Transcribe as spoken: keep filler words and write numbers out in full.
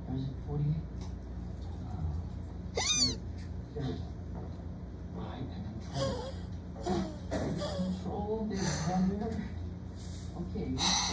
Or is it forty-eight? Uh, there, there. Right, and control. Control this hammer. Okay.